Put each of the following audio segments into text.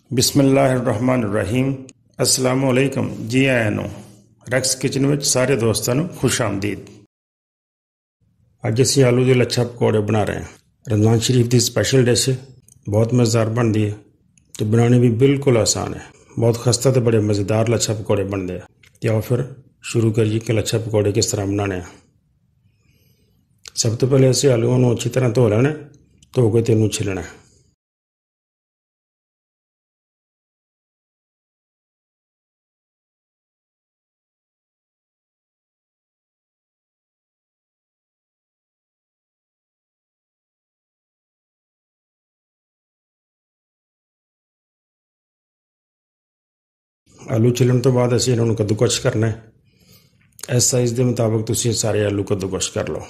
बिस्मिल्लाहिर्रहमानिर्रहीम। अस्सलामुअलैकुम। जी आया ਨੂੰ ਰੈਕਸ ਕਿਚਨ ਵਿੱਚ ਸਾਰੇ ਦੋਸਤਾਂ ਨੂੰ ਖੁਸ਼ ਆਮਦੀਦ। ਅੱਜ ਅਸੀਂ ਆਲੂ ਦੇ ਲੱਛਾ ਪਕੌੜੇ ਬਣਾ ਰਹੇ ਹਾਂ। रमज़ान शरीफ की स्पैशल डिश है, बहुत मज़ेदार बनती है तो बनानी भी बिल्कुल आसान है। बहुत खस्ता तो बड़े मज़ेदार लच्छा पकौड़े बनते हैं। तो आओ फिर शुरू करिए कि लच्छा पकौड़े किस तरह बनाने हैं। सब तो पहले असीं आलूओं को अच्छी तरह धो लेना, धो के इन्हूं छिलना है। आलू छिलण तो बाद असीं इन्हां नूं कद्दूकश करना है। इस साइज़ के मुताबिक तुसीं सारे आलू कद्दूकश कर लो।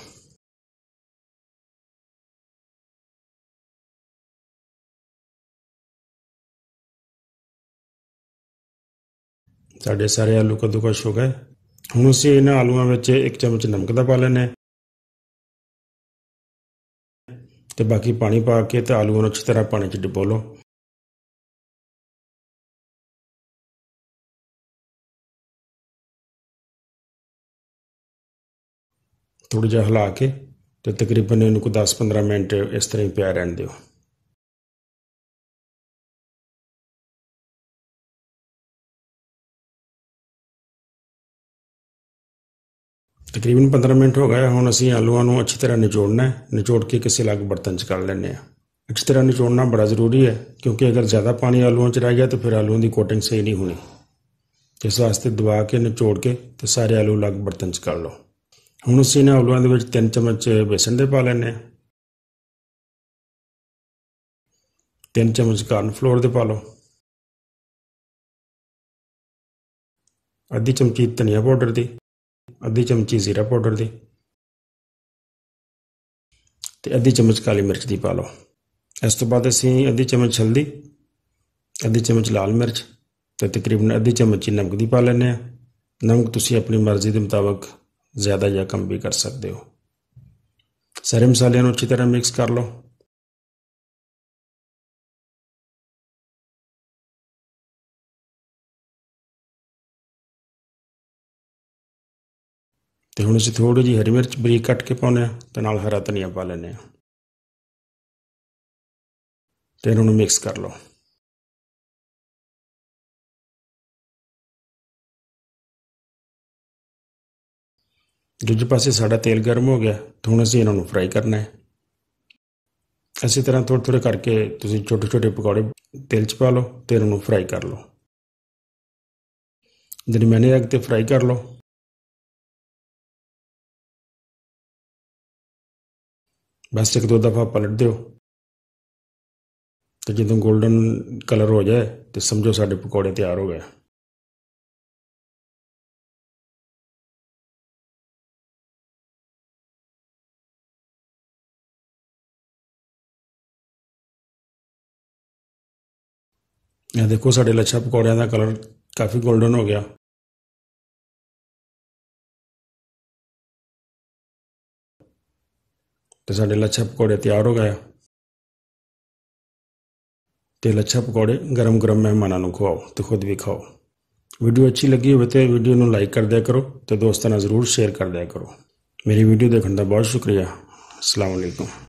साढ़े सारे आलू कद्दूकश हो गए। हुण असीं इन्हां आलूआं विच 1 चमच नमक दा पा लैने ते बाकी पानी पा के ते आलूआं नूं अच्छी तरह पानी च डुबो लो। थोड़ा जिहा हिला के ते तकरीबन इन्हूं को 10-15 मिनट इस तरह ही पिया रहन दिओ। तकरीबन 15 मिनट हो गए। हुण असीं आलूआं नूं अच्छी तरह निचोड़ना है। निचोड़ के किसी अलग बर्तन च कर लैंदे आं। अच्छी तरह निचोड़ना बड़ा ज़रूरी है, क्योंकि अगर ज़्यादा पानी आलूआं च रह गया तो फिर आलूआं की कोटिंग सही नहीं होनी। इस वास्ते दबा के निचोड़ के तो सारे आलू अलग बर्तन च कर लो। हुण असीं इन्हां आलूआं दे विच 3 चमच बेसन दे पा लैने, 3 चमच कॉर्नफ्लोर दे पा लो, आधी चमची धनिया पाउडर दी, आधी चमची जीरा पाउडर दी ते आधी चमच काली मिर्च दी पा लो। इस तो बाद असीं आधी चमच हल्दी, आधी चमच लाल मिर्च ते तकरीबन आधी चमच नमक दी पा लैने। नमक तुसीं अपनी मर्जी के मुताबिक ज़्यादा या कम भी कर सकते हो। सारे मसालिਆਂ ਨੂੰ अच्छी तरह मिक्स कर लो। तो हुण असीं थोड़ी जी हरी मिर्च बरीक कट के पाउने आ ते नाल हरा धनिया पा लैने आ ते इन्हां नूं मिक्स कर लो। दूजे पासे साडा तेल गर्म हो गया तो हुण असीं इन्हां नूं फ्राई करना है। इसी तरह थोड़े थोड़े करके तुसीं छोटे छोटे पकौड़े तेल च पा लो ते इन्हां नूं फ्राई कर लो। दरमियाने अग ते फ्राई कर लो। बस 1-2 दफ़ा पलट दो तो जो गोल्डन कलर हो जाए तो समझो साडे पकौड़े तैयार हो गए। यह देखो साडे लच्छा पकौड़ियां का कलर काफ़ी गोल्डन हो गया। तो साडे लच्छा पकौड़े तैयार हो गए। तो लच्छा पकौड़े गरम गरम मेहमानों को खवाओ तो खुद भी खाओ। वीडियो अच्छी लगी हो तो वीडियो नूं लाइक कर दिया करो तो दोस्तों नाल ज़रूर शेयर कर दिया करो। मेरी वीडियो देखने का बहुत शुक्रिया। अस्सलाम वालेकुम।